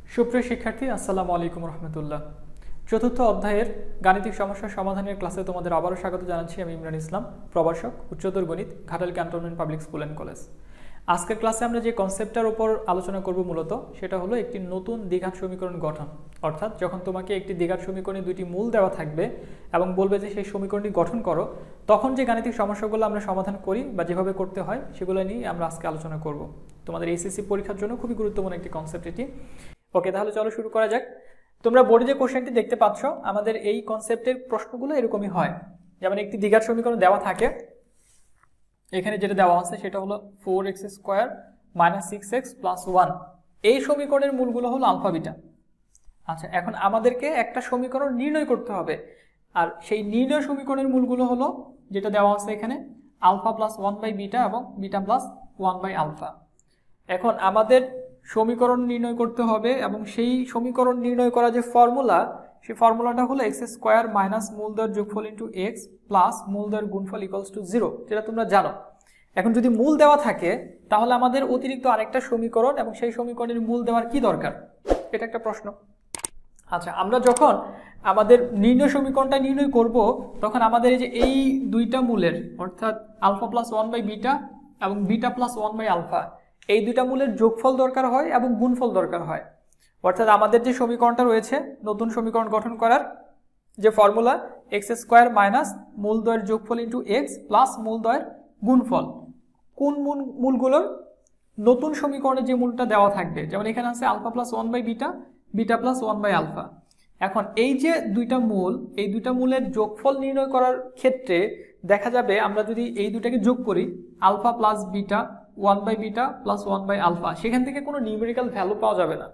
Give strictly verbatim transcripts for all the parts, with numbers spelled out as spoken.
সুপ্রিয় শিক্ষার্থী, আসসালামু আলাইকুম রহমতুল্লাহ। চতুর্থ অধ্যায়ের গাণিতিক সমস্যা সমাধানের ক্লাসে তোমাদের আবারও স্বাগত জানাচ্ছি। আমি ইমরান ইসলাম, প্রভাষক, উচ্চতর গণিত, Ghatal cantonment public school and college. আজকের ক্লাসে আমরা যে কনসেপ্টটার উপর আলোচনা করব মূলত সেটা হলো একটি নতুন দ্বিঘাত সমীকরণ গঠন। অর্থাৎ যখন তোমাকে একটি দ্বিঘাত সমীকরণে দুইটি মূল দেওয়া থাকবে এবং বলবে যে সেই সমীকরণটি গঠন করো, তখন যে গাণিতিক সমস্যাগুলো আমরা সমাধান করি বা যেভাবে করতে হয় সেগুলো নিয়ে আমরা আজকে আলোচনা করব। তোমাদের এইচএসসি পরীক্ষার জন্য খুবই গুরুত্বপূর্ণ একটি কনসেপ্ট এটি। ওকে, তাহলে চলো শুরু করা যাক। তোমরা বোর্ডে যে কোশ্চেনটি দেখতে পাচ্ছ, আমাদের এই কনসেপ্টের প্রশ্নগুলো এরকমই হয়। যেমন একটি দ্বিঘাত সমীকরণ দেওয়া থাকে, এখানে যেটা দেওয়া আছে সেটা হলো four x square minus six x plus one. এই সমীকরণের মূলগুলো হলো আলফা বিটা। আচ্ছা, এখন আমাদেরকে একটা সমীকরণ নির্ণয় করতে হবে, আর সেই নির্ণয় সমীকরণের মূলগুলো হলো যেটা দেওয়া আছে এখানে alpha plus one by beta এবং beta plus one by alpha. এখন আমাদের সমীকরণ নির্ণয় করতে হবে এবং সেই সমীকরণ নির্ণয় করা যে ফর্মুলা, সেই ফর্মুলাটা হলো এক্স স্কোয়ার মাইনাস মূলদর যোগফল ইন্টু এক্স প্লাস মূলদর গুণফল ইকুয়ালস টু জিরো, যেটা তোমরা জানো। এখন যদি মূল দেওয়া থাকে তাহলে আমাদের অতিরিক্ত আরেকটা সমীকরণ এবং সেই সমীকরণের মূল দেওয়ার কি দরকার, এটা একটা প্রশ্ন। আচ্ছা, আমরা যখন আমাদের নির্ণয় সমীকরণটা নির্ণয় করব তখন আমাদের এই যে এই দুইটা মূলের অর্থাৎ alpha plus one by beta এবং beta plus one by alpha, এই দুইটা মূলের যোগফল দরকার হয় এবং গুণফল দরকার হয়। অর্থাৎ আমাদের যে সমীকরণটা রয়েছে নতুন সমীকরণ গঠন করার যে ফর্মুলা এক্স স্কোয়ার মাইনাস মূলদ্বয়ের যোগফল ইন্টু এক্স প্লাস মূলদ্বয়ের গুণফল, কোন মূল মূলগুলোর নতুন সমীকরণে যে মূলটা দেওয়া থাকবে, যেমন এখানে আছে alpha plus one by beta, beta plus one by alpha. এখন এই যে দুইটা মূল, এই দুইটা মূলের যোগফল নির্ণয় করার ক্ষেত্রে দেখা যাবে আমরা যদি এই দুটাকে যোগ করি alpha plus beta one by beta plus one by alpha, সেখান থেকে কোনো নিউমেরিক্যাল ভ্যালু পাওয়া যাবে না।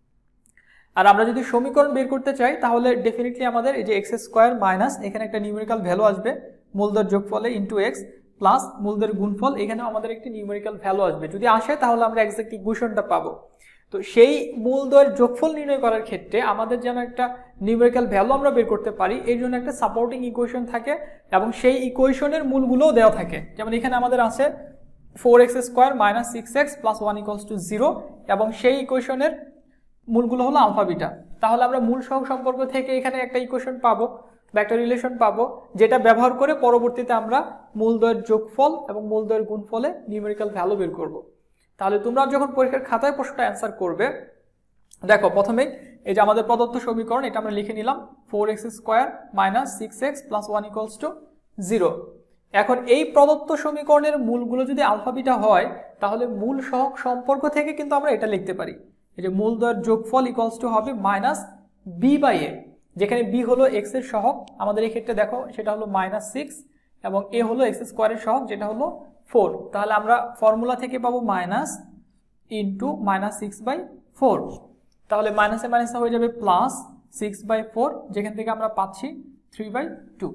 আর আমরা যদি সমীকরণ বের করতে চাই তাহলে ডেফিনেটলি আমাদের এই যে এক্স স্কোয়ার মাইনাস এখানে একটা নিউমেরিক্যাল ভ্যালু আসবে মূলদর যোগফলে ইন্টু এক্স প্লাস মূলদর গুণফল, এখানে আমাদের একটি নিউমেরিক্যাল ভ্যালু আসবে। যদি আসে তাহলে আমরা এক্সাক্ট ইকুয়েশনটা পাবো। তো সেই মূলদয়ের যোগফল নির্ণয় করার ক্ষেত্রে আমাদের যেন একটা নিউমেরিক্যাল ভ্যালু আমরা বের করতে পারি, এই জন্য একটা সাপোর্টিং ইকুয়েশন থাকে এবং সেই ইকুয়েশনের মূলগুলোও দেওয়া থাকে। যেমন এখানে আমাদের আছে four x square minus six x plus one equals to zero এবং সেই ইকুয়েশনের মূলগুলো হলো আলফা বিটা। তাহলে আমরা মূল সহগ সম্পর্ক থেকে এখানে একটা ইকুয়েশন পাবো বা একটা রিলেশন পাবো, যেটা ব্যবহার করে পরবর্তীতে আমরা মূলদ্বয়ের যোগফল এবং মূলদ্বয়ের গুণফলে নিউমেরিক্যাল ভ্যালু বের করব। তাহলে তোমরা যখন পরীক্ষার খাতায় প্রশ্নটা অ্যান্সার করবে, দেখো প্রথমেই এই যে আমাদের প্রদত্ত সমীকরণ এটা আমরা লিখে নিলাম four x square minus six x plus one equals to zero. এখন এই প্রদত্ত সমীকরণের মূলগুলো যদি আলফা বিটা হয় তাহলে মূল সহগ সম্পর্ক থেকে কিন্তু আমরা এটা লিখতে পারি, এই যে মূলদ্বয়ের যোগফল ইকুয়ালস টু হবে মাইনাস বি বাই এ, যেখানে বি হলো এক্স এর সহগ, আমাদের এই ক্ষেত্রে দেখো সেটা হলো মাইনাস সিক্স এবং এ হলো এক্স স্কোয়ারের সহগ যেটা হলো ফোর। তাহলে আমরা ফর্মুলা থেকে পাবো minus into minus six by four, তাহলে মাইনাসে মাইনাসে হয়ে যাবে প্লাস সিক্স বাই ফোর, যেখান থেকে আমরা পাচ্ছি থ্রি বাই টু।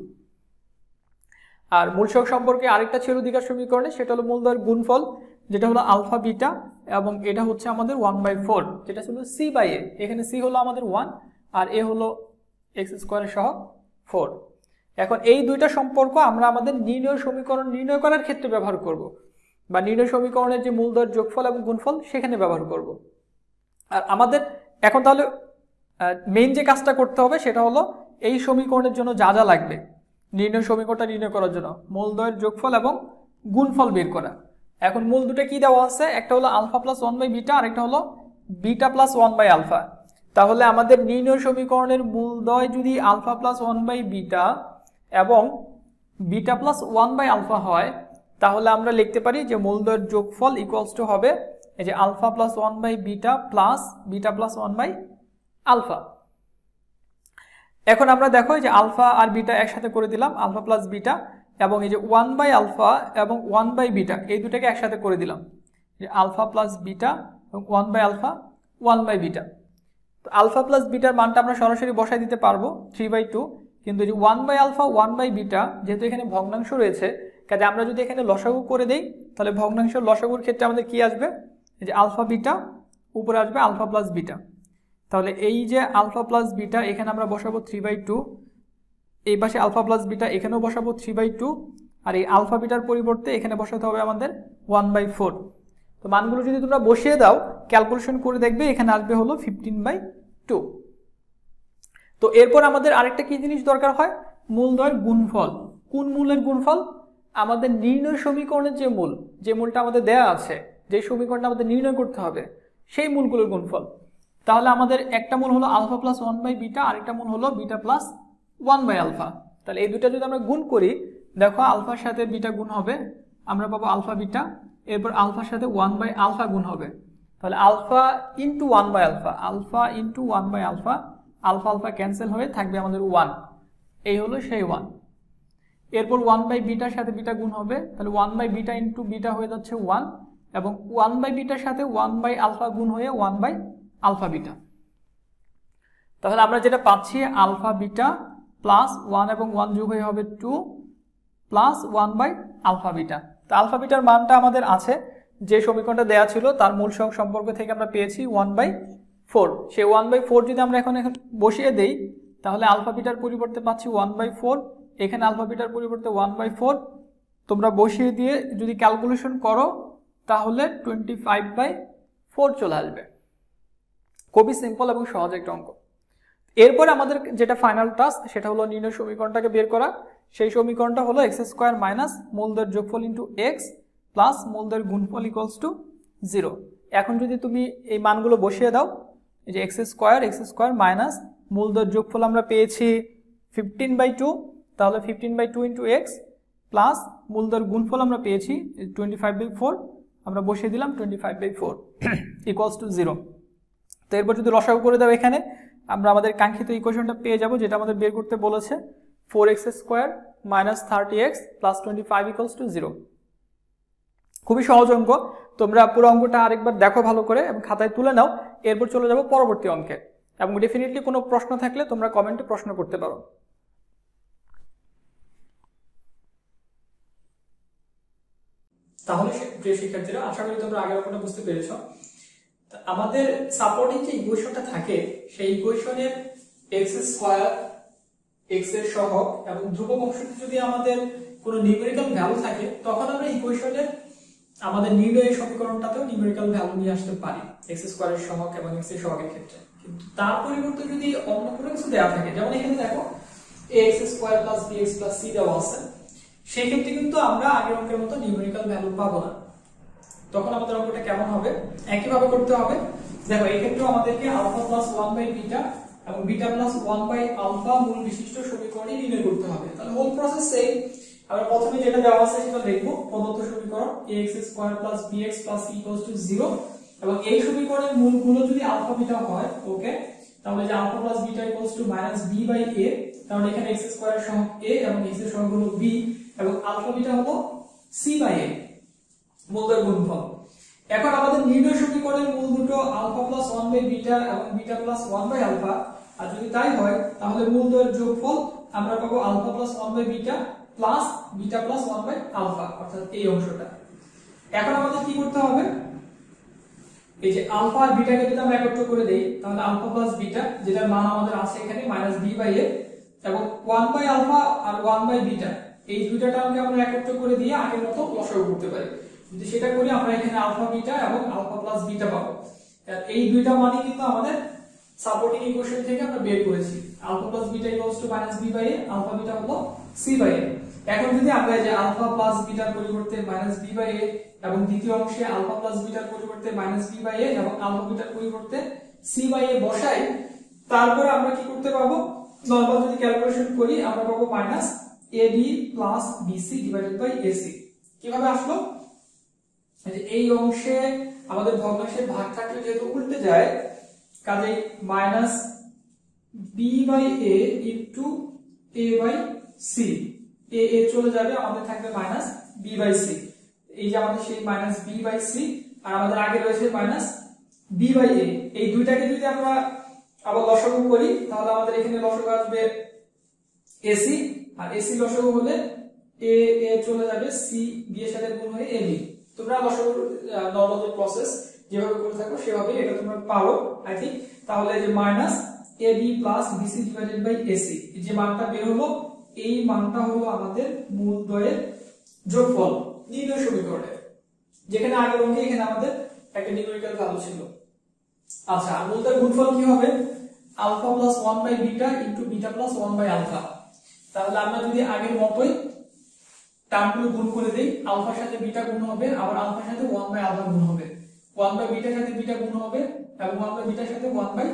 আর মূল সহগ সম্পর্কে আরেকটা ছিল দ্বিঘাত সমীকরণে, সেটা হলো মূলদ্বয়ের গুণফল যেটা হলো আলফা বিটা এবং এটা হচ্ছে আমাদের ওয়ান বাই ফোর, যেটা ছিল সি বাই এ। এখানে সি হলো আমাদের ওয়ান আর এ হলো এক্স স্কোয়ারের সহগ ফোর। এখন এই দুইটা সম্পর্ক আমরা আমাদের নির্ণয় সমীকরণ নির্ণয় করার ক্ষেত্রে ব্যবহার করব, বা নির্ণয় সমীকরণের যে মূলদ্বয়ের যোগফল এবং গুণফল সেখানে ব্যবহার করব। আর আমাদের এখন তাহলে মেইন যে কাজটা করতে হবে সেটা হলো এই সমীকরণের জন্য যা যা লাগবে নির্ণয় সমীকরণটা নির্ণয় করার জন্য মূলদ্বয়ের যোগফল এবং গুণফল বের করা। এখন মূল দুটো কি দেওয়া আছে, একটা হলো alpha plus one by beta আর একটা হলো beta plus one by alpha. তাহলে আমাদের নির্ণয় সমীকরণের মূলদ্বয় যদি alpha plus one by beta এবং beta plus one by alpha হয় তাহলে আমরা লিখতে পারি যে মূলদ্বয়ের যোগফল ইকুয়ালস টু হবে এই যে alpha plus one by beta plus beta plus one by alpha. এখন আমরা দেখো যে আলফা আর বিটা একসাথে করে দিলাম, আলফা প্লাস বিটা, এবং এই যে ওয়ান বাই আলফা এবং ওয়ান বাই বিটা এই দুটাকে একসাথে করে দিলাম, যে আলফা প্লাস বিটা এবং one by alpha one by beta. তো আলফা প্লাস বিটার মানটা আমরা সরাসরি বসাই দিতে পারবো থ্রি বাই টু, কিন্তু যে one by alpha one by beta যেহেতু এখানে ভগ্নাংশ রয়েছে, কাজে আমরা যদি এখানে লসাগু করে দেই তাহলে ভগ্নাংশ লসাগুর ক্ষেত্রে আমাদের কি আসবে, এই যে আলফা বিটা উপরে আসবে আলফা প্লাস বিটা। তাহলে এই যে আলফা প্লাস বিটা এখানে আমরা বসাবো থ্রি বাই টু, এই পাশে আলফা প্লাস বিটা এখানেও বসাবো থ্রি বাই টু, আর এই আলফা বিটার পরিবর্তে এখানে বসাতে হবে আমাদের ওয়ান বাই ফোর। তো মানগুলো যদি তোমরা বসিয়ে দাও ক্যালকুলেশন করে দেখবে এখানে আসবে হলো ফিফটিন বাই টু। তো এরপর আমাদের আরেকটা কি জিনিস দরকার হয়, মূলদ্বয়ের গুণফল। কোন মূলের গুণফল? আমাদের নির্ণয় সমীকরণের যে মূল, যে মূলটা আমাদের দেয়া আছে, যে সমীকরণটা আমাদের নির্ণয় করতে হবে, সেই মূলগুলোর গুণফল। তাহলে আমাদের একটা মূল হলো alpha plus one by beta, আরেকটা মূল হলো beta plus one by alpha. তাহলে এই দুটা যদি আমরা গুণ করি, দেখো আলফার সাথে বিটা গুণ হবে, আমরা পাবো আলফা বিটা, এরপর আলফার সাথে ওয়ান বাই আলফা গুণ হবে, তাহলে alpha into one by alpha, alpha into one by alpha, alpha alpha cancel হয়ে থাকবে আমাদের ওয়ান, এই হলো সেই ওয়ান। এরপর ওয়ান বাই বিটার সাথে বিটা গুণ হবে, তাহলে one by beta into beta হয়ে যাচ্ছে ওয়ান, এবং ওয়ান বাই বিটার সাথে ওয়ান বাই আলফা গুণ হয়ে ওয়ান বাই আলফা বিটা। তাহলে আমরা যেটা পাচ্ছি আলফা বিটা প্লাস ওয়ান এবং ওয়ান যোগ হয়ে হবে two plus one by alpha beta. তো আলফা বিটার মানটা আমাদের আছে যে সমীকরণটা দেওয়া ছিল তার মূল সহগ সম্পর্ক থেকে আমরা পেয়েছি ওয়ান বাই ফোর। সেই ওয়ান বাই ফোর যদি আমরা এখন এখন বসিয়ে দেই, তাহলে আলফা বিটার পরিবর্তে পাচ্ছি ওয়ান বাই ফোর, এখানে আলফা বিটার পরিবর্তে ওয়ান বাই ফোর। তোমরা বসিয়ে দিয়ে যদি ক্যালকুলেশন করো তাহলে টোয়েন্টি ফাইভ বাই ফোর চলে আসবে। খুবই সিম্পল এবং সহজ একটা অঙ্ক। এরপরে আমাদের যেটা ফাইনাল টাস্ক সেটা হলো নির্ণয় সমীকরণটাকে বের করা। সেই সমীকরণটা হলো এক্স স্কোয়ার মাইনাস মূলদ্বয়ের যোগফল ইন্টু এক্স প্লাস মূলদ্বয়ের গুণফল ইকুয়ালস টু জিরো। এখন যদি তুমি এই মানগুলো বসিয়ে দাও, এই যে x square x square minus মূলদ্বয়ের যোগফল আমরা পেয়েছি ফিফটিন বাই টু, তাহলে fifteen by two into x plus মূলদ্বয়ের গুণফল আমরা পেয়েছি টোয়েন্টি ফাইভ বাই ফোর, আমরা বসিয়ে দিলাম twenty five by four equals to zero. তো এরপর যদি লসাগু করে দাও এখানে আমরা আমাদের কাঙ্ক্ষিত ইকুয়েশনটা পেয়ে যাব, যেটা আমাদের বের করতে বলেছে four x square minus thirty x plus twenty five equals to zero. খুবই সহজ অঙ্ক, তোমরা পুরো অঙ্কটা আরেকবার দেখো ভালো করে এবং খাতায় তুলে নাও। এরপর চলে যাব পরবর্তী অঙ্কে, এবং ডেফিনেটলি কোনো প্রশ্ন থাকলে তোমরা কমেন্টে প্রশ্ন করতে পারো। তাহলে প্রিয় শিক্ষার্থীরা, আশা করি তোমরা আগের অঙ্কটা বুঝতে পেরেছো। আমাদের সাপোর্টিং যে ইকুয়েশনটা থাকে সেই ইকুয়েশনের এক্স স্কোয়ার এক্স এর সহগ এবং ধ্রুবক অংশটি যদি আমাদের কোনো নিউমেরিক্যাল ভ্যালু থাকে, তখন আমরা ইকুয়েশনের আমাদের নির্ণয় সমীকরণটাতেও নিউমেরিক্যাল ভ্যালু নিয়ে আসতে পারি এক্স স্কোয়ারের সহগ এবং এক্স এর সহগের ক্ষেত্রে। কিন্তু তার পরিবর্তে যদি অন্য কোনো কিছু দেওয়া থাকে, যেমন এখানে দেখো x square plus b x plus c দেওয়া আছে, সেই ক্ষেত্রে কিন্তু আমরা আগের অঙ্কের মতো নিউমেরিক্যাল ভ্যালু পাবো না। তখন আমাদের অঙ্কটা কেমন হবে? একইভাবে করতে হবে। দেখো এই ক্ষেত্রে আমাদেরকে alpha plus one by beta এবং beta plus one by alpha মূল বিশিষ্ট সমীকরণই নির্ণয় করতে হবে। তাহলে হোল প্রসেস সেম। আমরা প্রথমে যেটা দেওয়া আছে সেটা লিখবো, প্রদত্ত সমীকরণ ax square plus bx plus c equals to zero, এবং এই সমীকরণের মূলগুলো যদি আলফা বিটা হয়, ওকে, তাহলে যে alpha plus beta equals to minus b by a, তাহলে এখানে x স্কয়ার এর সহগ a এবং x এর সহগ হলো b, এবং আলফা বিটা হলো c বাই a, মূলদের গুণফল। এখন আমাদের নির্ণয় সমীকরণের মূল দুটো alpha plus one by beta এবং beta plus one by alpha, আর যদি তাই হয় তাহলে মূলদের যোগফল আমরা পাবো alpha plus one by beta plus beta plus one by alpha, অর্থাৎ এই অংশটা। এখন আমাদের কি করতে হবে? এই যে আলফা আর বিটাকে যদি আমরা একত্র করে দেই, তাহলে আলফা প্লাস বিটা, যেটার মান আমাদের আছে এখানে মাইনাস b বাই a, এবং ওয়ান বাই আলফা আর ওয়ান বাই বিটা, এই দুইটা টার্মকে আমরা একত্র করে দিয়ে আগের মতো লসাগু করতে পারি। যদি সেটা করি আমরা এখানে আলফা বিটা এবং আলফা প্লাস বিটা পাবো। এই দুইটা মানই কিন্তু আমাদের সাপোর্টিং ইকুয়েশন থেকে আমরা বের করেছি। Alpha plus beta equals to minus b by a, alpha beta হলো c বাই a। এখন যদি আমরা এই যে আলফা প্লাস বিটার পরিবর্তে মাইনাস b বাই a এবং দ্বিতীয় অংশে আলফা প্লাস বিটার পরিবর্তে মাইনাস b বাই a এবং আলফা বিটার পরিবর্তে c বাই a বসাই, তারপর আমরা কি করতে পাবো? নরমাল যদি ক্যালকুলেশন করি আমরা পাবো minus ab plus bc divided by ac। কিভাবে আসলো? এই অংশে আমাদের ভগ্নাংশের ভাগ থাকলে যেহেতু উল্টে যায়, কাজেই minus b by a into a by c, a a চলে যাবে, আমাদের থাকবে মাইনাস b বাই c। এই যে আমাদের সেই মাইনাস b বাই c, আর আমাদের আগে রয়েছে মাইনাস b বাই a। এই দুইটাকে যদি আমরা আবার লসাগু করি তাহলে আমাদের এখানে লসাগু আসবে ac, আর ac লসাগু হলে a a চলে যাবে, c b এর সাথে গুণ হয়ে ab। তোমরা লসাগুর নরমাল যে প্রসেস যেভাবে করে থাকো সেভাবে এটা তোমরা পারো আই থিংক। তাহলে যে minus ab plus bc divided by ac, যে মানটা বের হলো, এই মানটা হলো আমাদের মূলদ্বয়ের যোগফল নির্ণয় সমীকরণে। যেখানে আগের অঙ্কে এখানে আমাদের একটা নিউমেরিক্যাল ভ্যালু ছিল। আচ্ছা, আর মূলদের গুণফল কি হবে? Alpha plus one by beta into beta plus one by alpha. তাহলে আমরা যদি আগের মতোই টার্মগুলো গুণ করে দেই, আলফার সাথে বিটা গুণ হবে, আবার আলফার সাথে ওয়ান বাই আলফা গুণ হবে, ওয়ান বাই বিটার সাথে বিটা গুণ হবে, এবং ওয়ান বাই বিটার সাথে ওয়ান বাই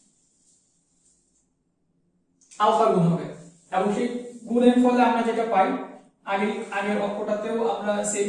আলফা গুণ হবে। এবং সেই গুণের ফলে আমরা যেটা পাই, আগের আগের অঙ্কটাতেও আমরা সেই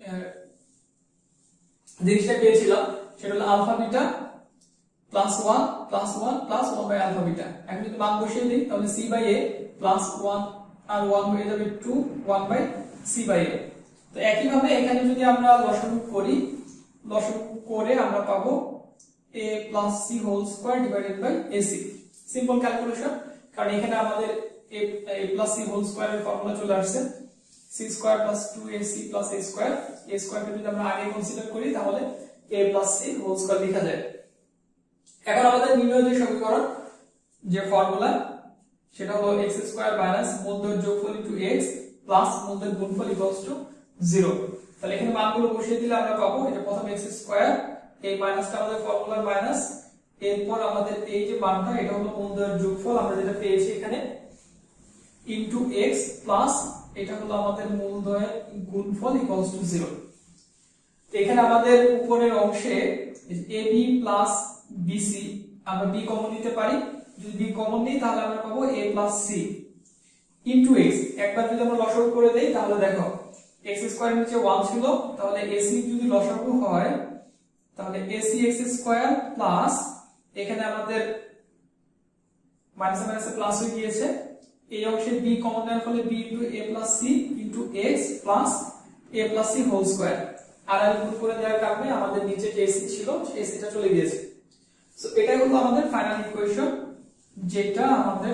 জিনিসটা পেয়েছিলাম, সেটা হলো alpha beta plus one plus one plus one by alpha beta. এখন যদি মান বসিয়ে দিই তাহলে c by a plus one আর ওয়ান হয়ে যাবে two, one by c by a. তো একইভাবে এখানে যদি আমরা লসাগু করি, লসাগু করে আমরা পাবো a plus c whole square divided by ac. Simple calculation, কারণ এখানে আমাদের a প্লাস সি হোল স্কয়ারের ফর্মুলা চলে আসছে, c square plus two a c plus a square. a স্কয়ারকে যদি আমরা আগে কনসিডার করি তাহলে a plus c whole square লেখা যায়। এখন আমাদের নির্ণয় যে সমীকরণ, যে ফর্মুলা, সেটা হলো x স্কয়ার মাইনাস মূলদের যোগফল ইনটু x প্লাস মূলদের গুণফল ইকুয়ালস টু জিরো। তাহলে এখানে মানগুলো বসিয়ে দিলে আমরা পাবো, এটা প্রথম x স্কয়ার, এই মাইনাসটা আমাদের ফর্মুলার মাইনাস, এরপর আমাদের এই যে মানটা এটা হলো মূলদের যোগফল আমরা যেটা পেয়েছি এখানে, ইনটু x প্লাস এটা হলো আমাদের মূলদ্বয়ের গুণফল ইকুয়ালস টু জিরো। এখানে আমাদের উপরের অংশে ab প্লাস bc আমরা b কমন নিতে পারি, যদি b কমন নিই তাহলে আমরা পাবো a plus c into x। একবার যদি আমরা লসাগু করে দেই তাহলে দেখো x স্কয়ার নিচে ওয়ান ছিল, তাহলে ac যদি লসাগু হয় তাহলে ac x স্কয়ার প্লাস এখানে আমাদের মাইনাস মাইনাস প্লাস হয়ে গিয়েছে, এই অংশে b কমন নেওয়ার ফলে b into a plus c into x plus a plus c whole square. আর আর গুণ করে দেওয়ার কারণে আমাদের নিচে যে ac ছিল সেই ac টা চলে গিয়েছে। সো এটাই হলো আমাদের ফাইনাল ইকুয়েশন, যেটা আমাদের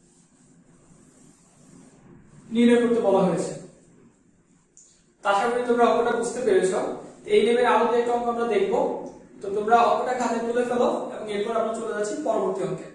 নির্ণয় করতে বলা হয়েছে। আশা করি তোমরা অঙ্কটা বুঝতে পেরেছো। এই লেভেলের আরো একটা অঙ্ক আমরা দেখব, তো তোমরা অঙ্কটা খাতায় তুলে ফেলো এবং এরপর আমরা চলে যাচ্ছি পরবর্তী অঙ্কে।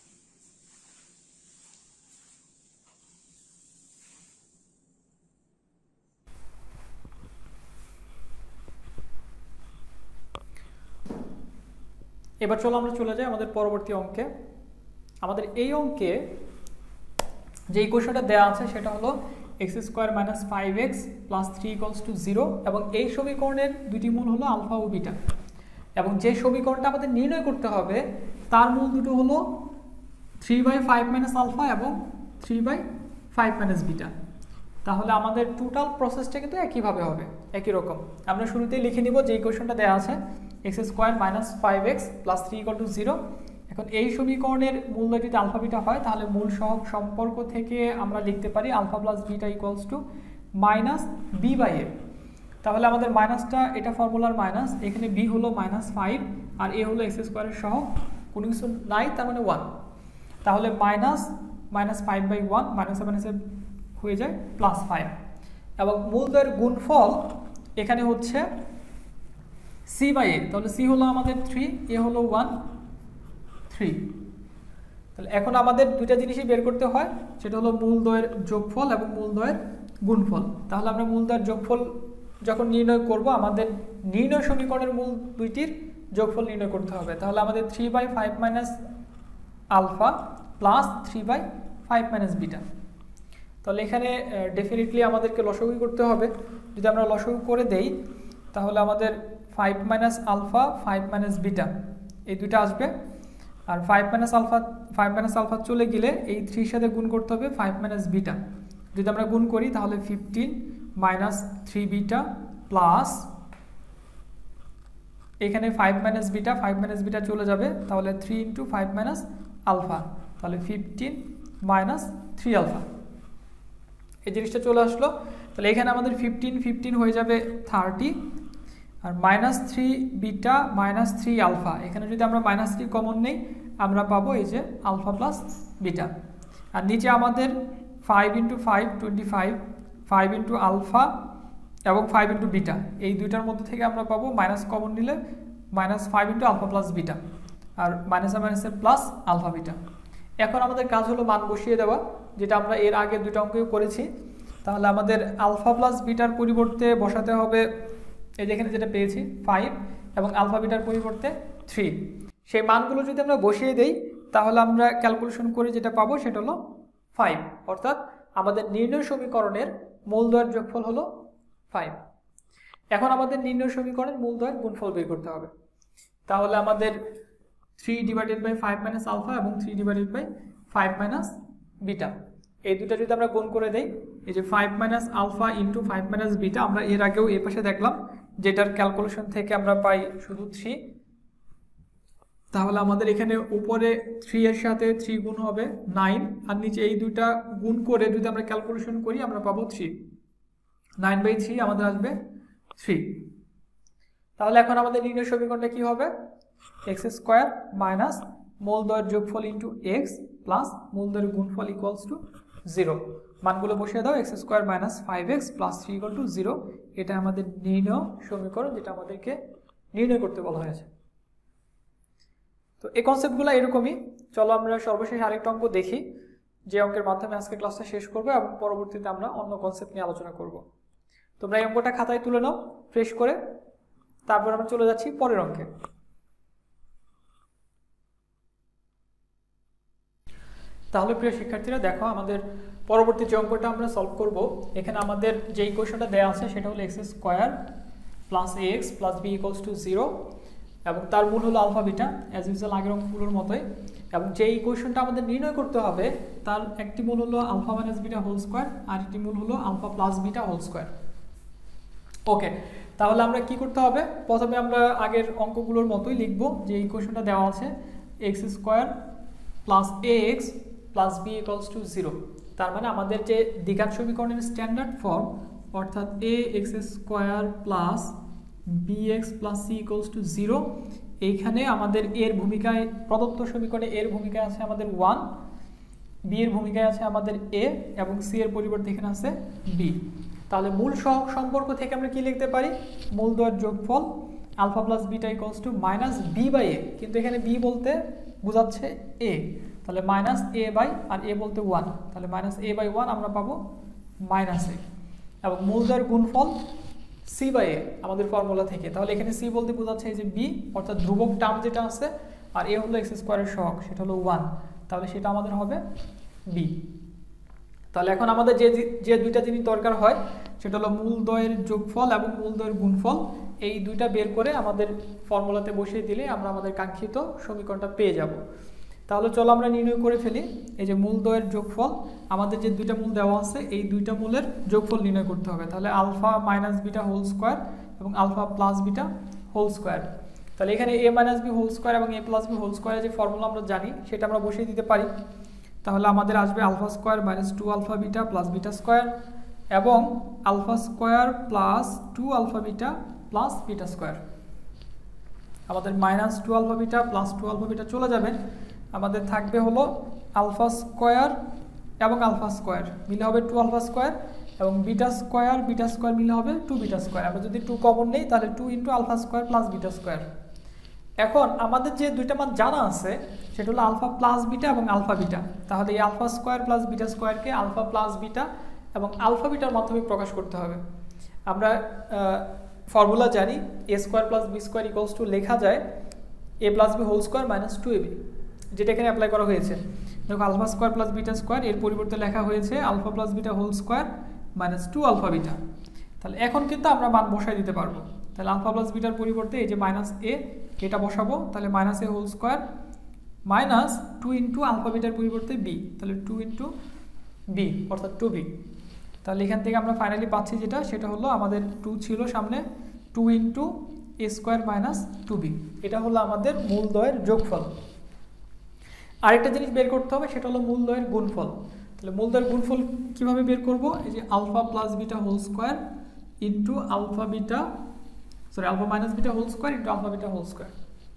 এবার চলো আমরা চলে যাই আমাদের পরবর্তী অঙ্কে। আমাদের এই অঙ্কে যে ইকুয়েশনটা দেওয়া আছে সেটা হলো x square minus five x plus three equals to zero, এবং এই সমীকরণের দুটি মূল হলো আলফা ও বিটা, এবং যে সমীকরণটা আমাদের নির্ণয় করতে হবে তার মূল দুটো হলো three by five minus alpha এবং three by five minus beta. তাহলে আমাদের টোটাল প্রসেসটা কিন্তু একইভাবে হবে, একই রকম। আমরা শুরুতেই লিখে নিব যে ইকুয়েশনটা দেওয়া আছে x square minus five x plus three equal to zero. এখন এই সমীকরণের মূল যদি আলফা বিটা হয় তাহলে মূল সহগ সম্পর্ক থেকে আমরা লিখতে পারি alpha plus beta equals to minus b by a. তাহলে আমাদের মাইনাসটা এটা ফর্মুলার মাইনাস, এখানে বি হলো মাইনাস ফাইভ আর এ হলো এক্স স্কোয়ারের সহগ, কোনো কিছু নাই তার মানে ওয়ান। তাহলে minus minus five by one, মাইনাসে মাইনাসে হয়ে যায় প্লাস ফাইভ, এবং মূলদের গুণফল এখানে হচ্ছে সি বাই এ। তাহলে সি হলো আমাদের থ্রি, এ হলো ওয়ান, থ্রি। তাহলে এখন আমাদের দুইটা জিনিসই বের করতে হয়, সেটা হলো মূলদ্বয়ের যোগফল এবং মূলদ্বয়ের গুণফল। তাহলে আমরা মূলদ্বয়ের যোগফল যখন নির্ণয় করব আমাদের নির্ণয় সমীকরণের মূল দুইটির যোগফল নির্ণয় করতে হবে। তাহলে আমাদের three by five minus alpha plus three by five minus beta. তাহলে এখানে ডেফিনেটলি আমাদেরকে লসাগু করতে হবে। যদি আমরা লসাগু করে দেই তাহলে আমাদের five minus alpha five minus beta এই দুইটা আসবে, আর five minus alpha five minus alpha চলে গেলে এই থ্রির সাথে গুণ করতে হবে ফাইভ মাইনাস বিটা। যদি আমরা গুণ করি তাহলে fifteen minus three beta plus এখানে five minus beta, five minus beta চলে যাবে, তাহলে three into five minus alpha, তাহলে ফিফটিন মাইনাস থ্রি আলফা। এই জিনিসটা চলে আসলো। তাহলে এখানে আমাদের ফিফটিন ফিফটিন হয়ে যাবে থার্টি, আর minus three beta minus three alpha, এখানে যদি আমরা মাইনাস থ্রি কমন নেই আমরা পাবো এই যে আলফা প্লাস বিটা। আর নিচে আমাদের five into five twenty five, five into alpha এবং ফাইভ ইন্টু বিটা, এই দুইটার মধ্যে থেকে আমরা পাবো মাইনাস কমন নিলে minus five into alpha plus beta, আর মাইনাসে মাইনাসে প্লাস আলফা বিটা। এখন আমাদের কাজ হলো মান বসিয়ে দেওয়া, যেটা আমরা এর আগে দুইটা অঙ্কেও করেছি। তাহলে আমাদের আলফা প্লাস বিটার পরিবর্তে বসাতে হবে এই যেখানে যেটা পেয়েছি ফাইভ এবং আলফা বিটার পরিবর্তে থ্রি, সেই মানগুলো যদি আমরা বসিয়ে দেই তাহলে আমরা ক্যালকুলেশন করে যেটা পাবো সেটা হলো ফাইভ, অর্থাৎ আমাদের নির্ণয় সমীকরণের মূলদ্বয়ের যোগফল হলো ফাইভ। এখন আমাদের নির্ণয় সমীকরণের মূলদ্বয়ের গুণফল বের করতে হবে। তাহলে আমাদের three divided by five minus alpha এবং three divided by five minus beta, এই দুটা যদি আমরা গুণ করে দেই, এই যে five minus alpha into five minus beta, আমরা এর আগেও এ পাশে দেখলাম যেটার ক্যালকুলেশন থেকে আমরা পাই শুধু থ্রি। তাহলে আমাদের এখানে উপরে থ্রি এর সাথে থ্রি গুণ হবে নাইন, আর নিচে এই দুইটা গুণ করে যদি আমরা ক্যালকুলেশন করি আমরা পাবো থ্রি। নাইন বাই থ্রি আমাদের আসবে থ্রি। তাহলে এখন আমাদের নির্ণয় সমীকরণটা কি হবে? এক্স স্কোয়ার মাইনাস মূলদ্বয়ের যোগফল ইন্টু এক্স প্লাস মূলদ্বয়ের গুণফল ইকুয়ালস টু জিরো। মানগুলো বসিয়ে দাও, x square minus five x plus three equal to zero. এটা আমাদের নির্ণয় সমীকরণ, যেটা আমাদেরকে নির্ণয় করতে বলা হয়েছে। তো এই কনসেপ্টগুলো এরকমই। চলো আমরা সর্বশেষ আরেকটা অঙ্ক দেখি, যে অঙ্কের মাধ্যমে আজকে ক্লাসটা শেষ করবো এবং পরবর্তীতে আমরা অন্য কনসেপ্ট নিয়ে আলোচনা করব। তোমরা এই অঙ্কটা খাতায় তুলে নাও ফ্রেশ করে, তারপর আমরা চলে যাচ্ছি পরের অঙ্কে। তাহলে প্রিয় শিক্ষার্থীরা দেখো, আমাদের পরবর্তী যে অঙ্কটা আমরা সলভ করব, এখানে আমাদের যে ইকুয়েশনটা দেওয়া আছে সেটা হলো x square plus a x plus b equals to zero, এবং তার মূল হলো আলফা বিটা, অ্যাজ ইউজুয়াল আগের অঙ্কগুলোর মতোই। এবং যে ইকুয়েশনটা আমাদের নির্ণয় করতে হবে তার একটি মূল হলো alpha minus beta whole square, আর একটি মূল হলো alpha plus beta whole square. Okay, তাহলে আমরা কি করতে হবে? প্রথমে আমরা আগের অঙ্কগুলোর মতোই লিখব যে ইকুয়েশনটা দেওয়া আছে x square plus a x plus b equals to zero. তার মানে আমাদের যে দ্বিঘাত সমীকরণের স্ট্যান্ডার্ড ফর্ম, অর্থাৎ a x square plus b x plus c equals to zero, এইখানে আমাদের এর ভূমিকায় প্রদত্ত সমীকরণে এর ভূমিকায় আছে আমাদের ওয়ান, বি এর ভূমিকায় আছে আমাদের এ, এবং সি এর পরিবর্তে এখানে আছে বি। তাহলে মূল সহগ সম্পর্ক থেকে আমরা কি লিখতে পারি? মূলদ্বয়ের যোগফল alpha plus beta equals to minus b by a, কিন্তু এখানে বি বলতে বোঝাচ্ছে এ, তাহলে মাইনাস এ বাই, আর এ বলতে ওয়ান, তাহলে মাইনাস এ বাই ওয়ান আমরা পাবো মাইনাস এ, এবং মূলদ্বয়ের গুণফল সি বাই এ আমাদের ফর্মুলা থেকে। তাহলে এখানে সি বলতে বোঝাচ্ছে এই যে বি, অর্থাৎ ধ্রুবক টার্ম যেটা আছে, আর এ হলো এক্স স্কোয়ারের সহগ, সেটা হলো ওয়ান, তাহলে সেটা আমাদের হবে বি। তাহলে এখন আমাদের যে যে দুইটা জিনিস দরকার হয় সেটা হলো মূলদ্বয়ের যোগফল এবং মূলদ্বয়ের গুণফল, এই দুইটা বের করে আমাদের ফর্মুলাতে বসিয়ে দিলে আমরা আমাদের কাঙ্ক্ষিত সমীকরণটা পেয়ে যাব। তাহলে চলো আমরা নির্ণয় করে ফেলি। এই যে মূলদ্বয়ের যোগফল, আমাদের যে দুইটা মূল দেওয়া আছে এই দুইটা মূলের যোগফল নির্ণয় করতে হবে। তাহলে alpha minus beta whole square এবং alpha plus beta whole square. তাহলে এখানে a minus B whole square এবং এ প্লাস বি হোল স্কোয়ারের যে ফর্মুলা আমরা জানি সেটা আমরা বসিয়ে দিতে পারি। তাহলে আমাদের আসবে alpha square minus two alpha beta plus beta square, এবং alpha square plus two alpha beta plus beta square. আমাদের minus two alpha beta plus two alpha beta চলে যাবে, আমাদের থাকবে হলো আলফা স্কোয়ার এবং আলফা স্কোয়ার মিলে হবে টু আলফা স্কোয়ার, এবং বিটা স্কোয়ার বিটা স্কোয়ার মিলে হবে টু বিটা স্কোয়ার। আমরা যদি টু কমন নেই তাহলে two into alpha square plus beta square. এখন আমাদের যে দুইটা মান জানা আছে সেটা হলো আলফা প্লাস বিটা এবং আলফা বিটা। তাহলে এই আলফা স্কোয়ার প্লাস বিটা স্কোয়ারকে আলফা প্লাস বিটা এবং আলফা বিটার মাধ্যমে প্রকাশ করতে হবে। আমরা ফর্মুলা জানি a square plus B square equals to লেখা যায় a plus B whole square minus two A b, যেটা এখানে অ্যাপ্লাই করা হয়েছে। দেখো alpha square plus beta square, এর পরিবর্তে লেখা হয়েছে alpha plus beta whole square minus two alpha beta. তাহলে এখন কিন্তু আমরা মান বসাই দিতে পারবো। তাহলে আলফা প্লাস বিটার পরিবর্তে এই যে মাইনাস এ, এটা বসাবো, তাহলে minus A whole square minus two into alpha বিটার পরিবর্তে বি, তাহলে টু ইন্টু বি অর্থাৎ টু বি। তাহলে এখান থেকে আমরা ফাইনালি পাচ্ছি যেটা, সেটা হলো আমাদের টু ছিল সামনে, two into A square minus two B, এটা হলো আমাদের মূলদ্বয়ের যোগফল। আরেকটা জিনিস বের করতে হবে, সেটা হলো মূলদ্বয়ের গুণফল। তাহলে মূলদ্বয়ের গুণফল কিভাবে বের করব? এই যে alpha plus beta whole square into alpha beta sorry alpha minus beta whole square into alpha beta whole square.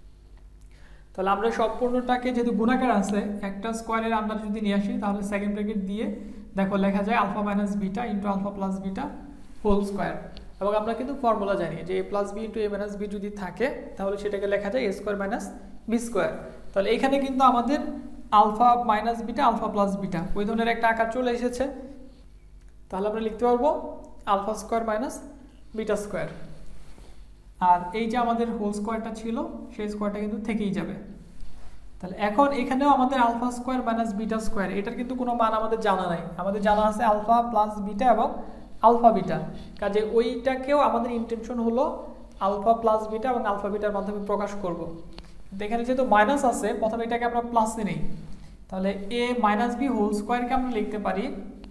তাহলে আমরা সম্পূর্ণটাকে যেহেতু গুণাকার আছে, একটা স্কোয়ারের আন্ডার যদি নিয়ে আসি তাহলে সেকেন্ড ব্র্যাকেট দিয়ে দেখো লেখা যায় alpha minus beta into alpha plus beta whole square. এবং আমরা কিন্তু ফর্মুলা জানি যে A plus B into A minus B যদি থাকে তাহলে সেটাকে লেখা যায় A square minus B square. তাহলে এখানে কিন্তু আমাদের alpha minus beta alpha plus beta ওই ধরনের একটা আকার চলে এসেছে। তাহলে আমরা লিখতে পারবো alpha square minus beta square. আর এই যে আমাদের হোল স্কোয়ারটা ছিল সেই স্কোয়ারটা কিন্তু থেকেই যাবে। তাহলে এখন এখানেও আমাদের alpha square minus beta square, এটার কিন্তু কোনো মান আমাদের জানা নাই, আমাদের জানা আছে আলফা প্লাস বিটা এবং আলফা বিটা। কাজে ওইটাকেও আমাদের ইন্টেনশন হলো আলফা প্লাস বিটা এবং আলফা বিটার মাধ্যমে প্রকাশ করব। এখানে যেহেতু মাইনাস আছে, প্রথমে এটাকে আমরা প্লাসে নেই, তাহলে এ মাইনাস বি হোল স্কোয়ারকে আমরা লিখতে পারি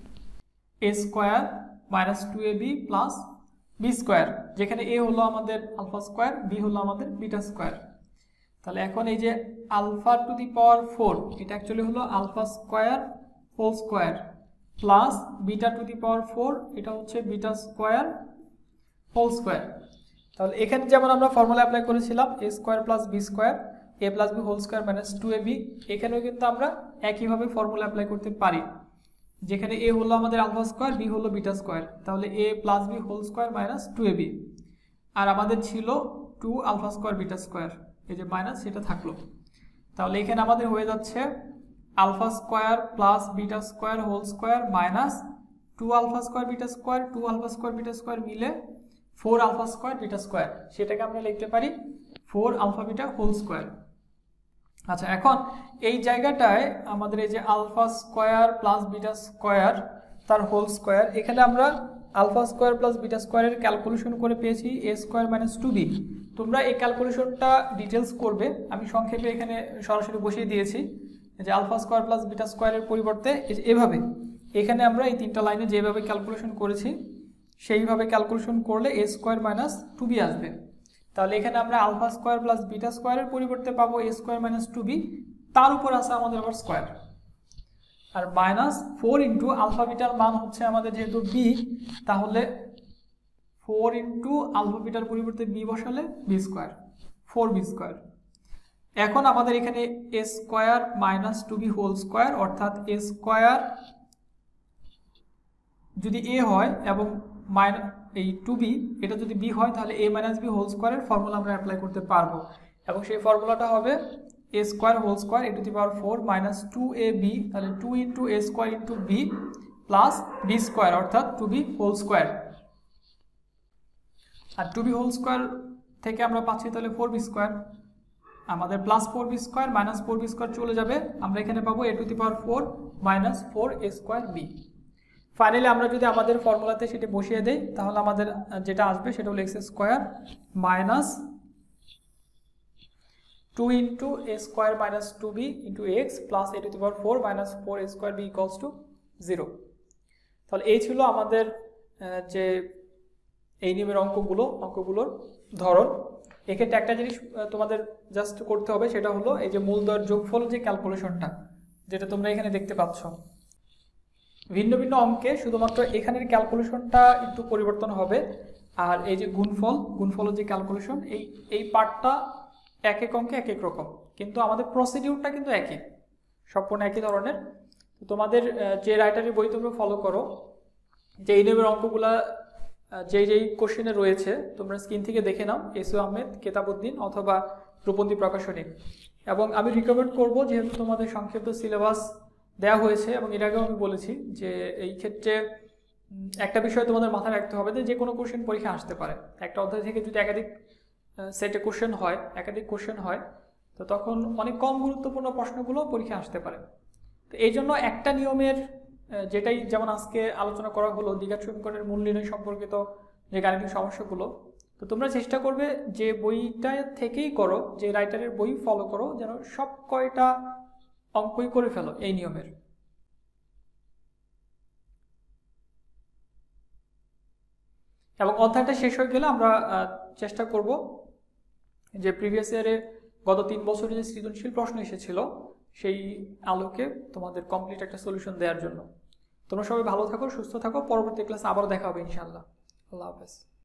A square minus two A B plus B square, যেখানে এ হলো আমাদের আলফা স্কোয়ার, বি হলো আমাদের বিটা স্কোয়ার। তাহলে এখন এই যে alpha to the power four, এটা অ্যাকচুয়ালি হলো alpha square whole square plus beta to the power four, এটা হচ্ছে বিটা স্কোয়ার হোল স্কোয়ার। তাহলে এখানে যেমন আমরা ফর্মুলা অ্যাপ্লাই করেছিলাম A square plus B square A plus B whole square minus two A B, এখানেও কিন্তু আমরা একইভাবে ফর্মুলা অ্যাপ্লাই করতে পারি, যেখানে এ হলো আমাদের আলফা স্কোয়ার, বি হলো বিটা স্কোয়ার, তাহলে A plus B whole square minus two A B. আর আমাদের ছিল two alpha square beta square, এই যে মাইনাস সেটা থাকলো। তাহলে এখানে আমাদের হয়ে যাচ্ছে alpha square plus beta square whole square minus two alpha square beta square, two alpha square beta square মিলে four alpha square beta square, সেটাকে আমরা লিখতে পারি four alpha beta whole square. আচ্ছা, এখন এই জায়গাটায় আমাদের এই যে alpha square plus beta square তার হোল স্কোয়ার, এখানে আমরা আলফা স্কোয়ার প্লাস বিটা স্কোয়ারের ক্যালকুলেশন করে পেয়েছি A square minus two B. তোমরা এই ক্যালকুলেশনটা ডিটেলস করবে, আমি সংক্ষেপে এখানে সরাসরি বসিয়ে দিয়েছি যে আলফা স্কোয়ার প্লাস বিটা স্কোয়ারের পরিবর্তে এভাবে এখানে আমরা এই তিনটা লাইনে যেভাবে ক্যালকুলেশন করেছি সেইভাবে ক্যালকুলেশন করলে A square minus two B আসবে। তাহলে এখানে আমরা আলফা স্কোয়ার প্লাস বিটা স্কোয়ারের পরিবর্তে পাবো A square minus two B, তার উপর আছে আমাদের আবার স্কোয়ার, আর মাইনাস ফোর ইন্টু আলফা বিটার মান হচ্ছে আমাদের যেহেতু বি, তাহলে ফোর ইন্টু আলফা বিটার পরিবর্তে বি বসালে B square, four B square. এখন আমাদের এখানে A square minus two B whole square, অর্থাৎ এ স্কোয়ার যদি এ হয় এবং মাইনাস এই টু বি এটা যদি বি হয়, তাহলে এ মাইনাস বি হোল স্কোয়ারের ফর্মুলা আমরা অ্যাপ্লাই করতে পারবো, এবং সেই ফর্মুলাটা হবে A square whole square A to the power four minus two A B, তাহলে two into A square into B plus B square, অর্থাৎ টু বি হোল স্কোয়ার। আর টু বি হোল স্কোয়ার থেকে আমরা পাচ্ছি তাহলে ফোর বি স্কোয়ার, আমাদের plus four B square minus four B square চলে যাবে, আমরা এখানে পাবো A to the power four minus four A square B. Finally আমরা যদি আমাদের ফর্মুলাতে সেটা বসিয়ে দেই, তাহলে আমাদের যেটা আসবে সেটা হলো x square minus two into A square minus two B into x plus A to the power four minus four A square B equals to zero. তাহলে এই ছিল আমাদের যে এই নিয়মের অঙ্কগুলো অঙ্কগুলোর ধরন। এক্ষেত্রে একটা জিনিস তোমাদের জাস্ট করতে হবে, সেটা হলো এই যে মূলদয়ের যোগফল যে ক্যালকুলেশনটা যেটা তোমরা এখানে দেখতে পাচ্ছ, ভিন্ন ভিন্ন অঙ্কে শুধুমাত্র এখানের ক্যালকুলেশনটা একটু পরিবর্তন হবে, আর এই যে গুণফল গুণফলের যে ক্যালকুলেশন এই এই পার্টটা এক এক অঙ্কে এক এক রকম, কিন্তু আমাদের প্রসিডিউরটা কিন্তু একই, সম্পূর্ণ একই ধরনের। তো তোমাদের যে রাইটারের বই তোমরা ফলো করো, যে এই নিয়মের অঙ্কগুলা যেই যেই কোশ্চেনে রয়েছে তোমরা স্ক্রিন থেকে দেখে নাও, এস ইউ আহমেদ, কেতাবউদ্দিন অথবা রূপন্তী প্রকাশনী। এবং আমি রিকমেন্ড করব, যেহেতু তোমাদের সংক্ষিপ্ত সিলেবাস দেওয়া হয়েছে এবং এর আগেও আমি বলেছি যে এই ক্ষেত্রে একটা বিষয় তোমাদের মাথায় রাখতে হবে যে যে কোনো কোশ্চেন পরীক্ষা আসতে পারে। একটা অধ্যায় থেকে যদি একাধিক সেটে কোশ্চেন হয় একাধিক কোশ্চেন হয় তো তখন অনেক কম গুরুত্বপূর্ণ প্রশ্নগুলো পরীক্ষা আসতে পারে। তো এই জন্য একটা নিয়মের, যেটাই যেমন আজকে আলোচনা করা হলো দ্বিঘাত সমীকরণের মূল নির্ণয় সম্পর্কিত যে গাণিতিক সমস্যাগুলো, তো তোমরা চেষ্টা করবে যে বইটা থেকেই করো, যে রাইটারের বই ফলো করো, যেন সব কয়টা অঙ্কই করে ফেলো এই নিয়মের। এবং অধ্যায়টা শেষ হয়ে গেলে আমরা চেষ্টা করব যে প্রিভিয়াস ইয়ারে গত তিন বছরে যে সৃজনশীল প্রশ্ন এসেছিল সেই আলোকে তোমাদের কমপ্লিট একটা সলিউশন দেওয়ার জন্য। তোমরা সবাই ভালো থাকো, সুস্থ থাকো, পরবর্তী ক্লাসে আবারও দেখা হবে ইনশাআল্লাহ। আল্লাহ হাফেজ।